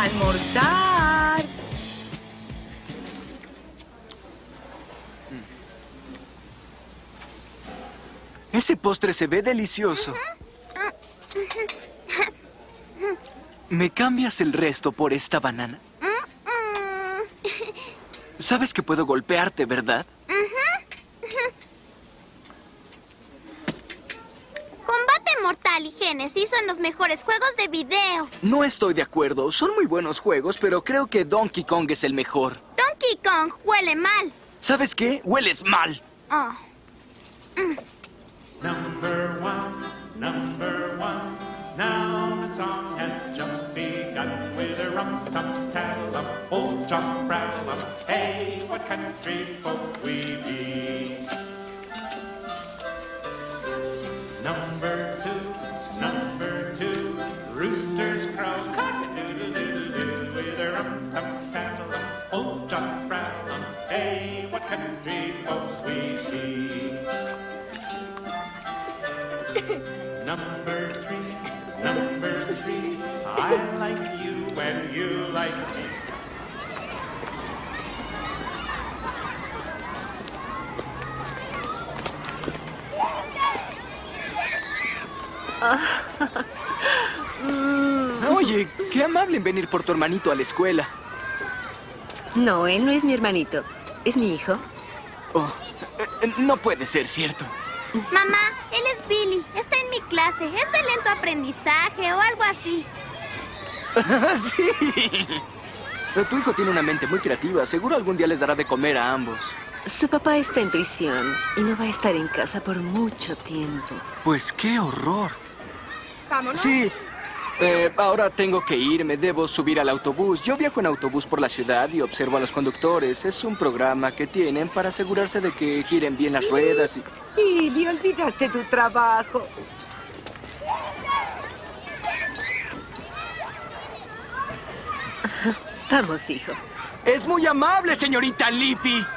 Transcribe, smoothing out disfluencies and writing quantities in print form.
almorzar. Ese postre se ve delicioso. ¿Me cambias el resto por esta banana? Sabes que puedo golpearte, ¿verdad? Combate Mortal y Génesis son los mejores juegos de video. No estoy de acuerdo. Son muy buenos juegos, pero creo que Donkey Kong es el mejor. Donkey Kong huele mal. ¿Sabes qué? Hueles mal. Oh. Number one, now the song has just begun with a rum-tum-tallum, old John Brown, hey, what country folk we be. Number two, roosters crow, cock-a-doodle-doodle-doo, with a rum-tum-tallum, old John Brown, hey, what country folk we be. Number three, I like you and you like me. Oye, qué amable en venir por tu hermanito a la escuela. No, él no es mi hermanito. Es mi hijo. Oh, no puede ser cierto. Mamá, él es Billy. Está en mi clase. Es de lento aprendizaje o algo así. Sí. Pero tu hijo tiene una mente muy creativa. Seguro algún día les dará de comer a ambos. Su papá está en prisión y no va a estar en casa por mucho tiempo. Pues qué horror. Vámonos. Sí. Ahora tengo que irme. Debo subir al autobús. Yo viajo en autobús por la ciudad y observo a los conductores. Es un programa que tienen para asegurarse de que giren bien las ruedas y... Billy, olvidaste tu trabajo. Vamos, hijo. Es muy amable, señorita Lippy.